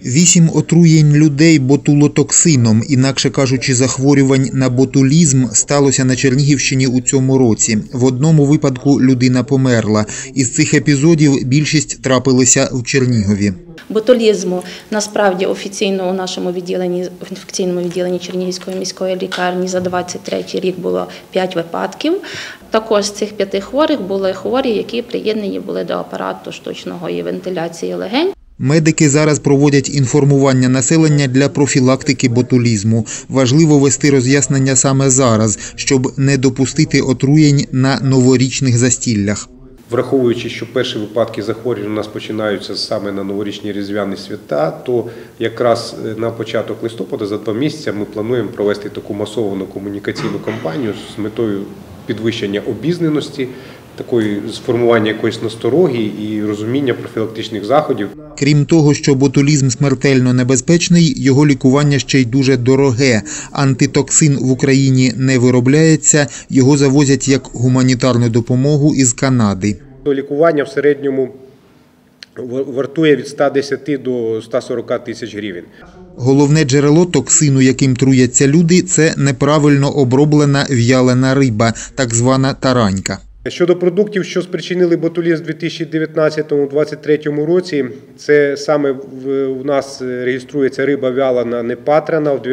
8 отруєнь людей ботулотоксином, інакше кажучи, захворювань на ботулізм, сталося на Чернігівщині у цьому році. В одному випадку людина померла. Із цих епізодів більшість трапилися в Чернігові. Ботулізму насправді офіційно у нашому інфекційному відділенні Чернігівської міської лікарні за 23 рік було 5 випадків. Також з цих 5 хворих були хворі, які приєднані були до апарату штучної вентиляції легень. Медики зараз проводять інформування населення для профілактики ботулізму. Важливо вести роз'яснення саме зараз, щоб не допустити отруєнь на новорічних застіллях. Враховуючи, що перші випадки захворювань у нас починаються саме на новорічні різдвяні свята, то якраз на початок листопада, за 2 місяці, ми плануємо провести таку масовану комунікаційну кампанію з метою підвищення обізнаності, такої сформування якоїсь насторогії і розуміння профілактичних заходів. Крім того, що ботулізм смертельно небезпечний, його лікування ще й дуже дороге. Антитоксин в Україні не виробляється, його завозять як гуманітарну допомогу із Канади. Лікування в середньому вартує від 110 до 140 тисяч гривень. Головне джерело токсину, яким труяться люди, це неправильно оброблена в'ялена риба, так звана таранька. Щодо продуктів, що спричинили ботулізм у 2019-2023 році, це саме у нас реєструється риба вялена непатрана в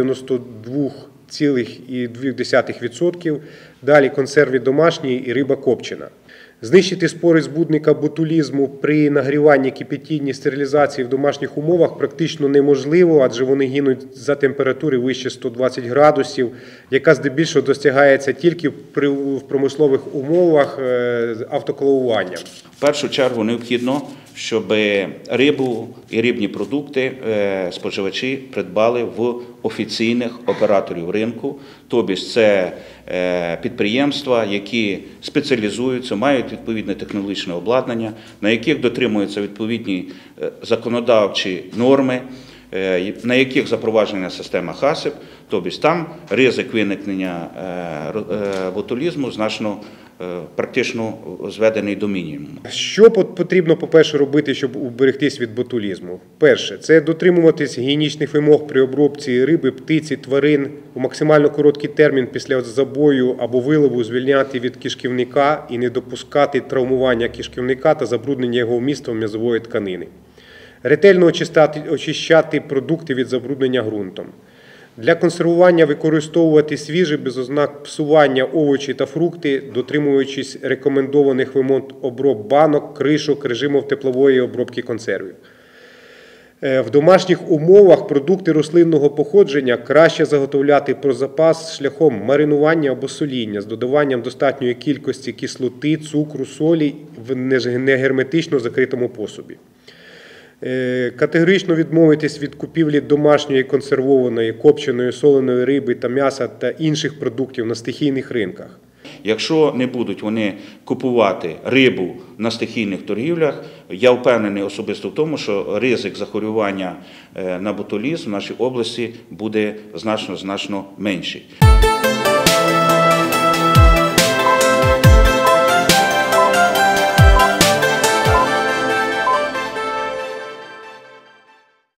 92,2%, далі консерви домашні і риба копчена. Знищити спори збудника ботулізму при нагріванні, кипятінні, стерилізації в домашніх умовах практично неможливо, адже вони гинуть за температури вище 120 градусів, яка здебільшого досягається тільки в промислових умовах автоклавування. В першу чергу необхідно, щоб рибу і рибні продукти споживачі придбали в офіційних операторів ринку, тобто це підприємства, які спеціалізуються, мають відповідне технологічне обладнання, на яких дотримуються відповідні законодавчі норми, на яких запроваджена система ХАСИП, тобто там ризик виникнення ботулізму значно практично зведений до мінімуму. Що потрібно, по-перше, робити, щоб уберегтись від ботулізму? Перше – це дотримуватись гігієнічних вимог при обробці риби, птиці, тварин у максимально короткий термін після забою або вилову звільняти від кишківника і не допускати травмування кишківника та забруднення його вмістом м'язової тканини. Ретельно очищати продукти від забруднення ґрунтом. Для консервування використовувати свіжі, без ознак псування овочі та фрукти, дотримуючись рекомендованих вимог оброб банок, кришок, режимів теплової обробки консервів. В домашніх умовах продукти рослинного походження краще заготовляти про запас шляхом маринування або соління з додаванням достатньої кількості кислоти, цукру, солі в негерметично закритому посуді. Категорично відмовитись від купівлі домашньої консервованої, копченої, соленої риби та м'яса та інших продуктів на стихійних ринках. Якщо не будуть вони купувати рибу на стихійних торгівлях, я впевнений особисто в тому, що ризик захворювання на ботулізм в нашій області буде значно менший.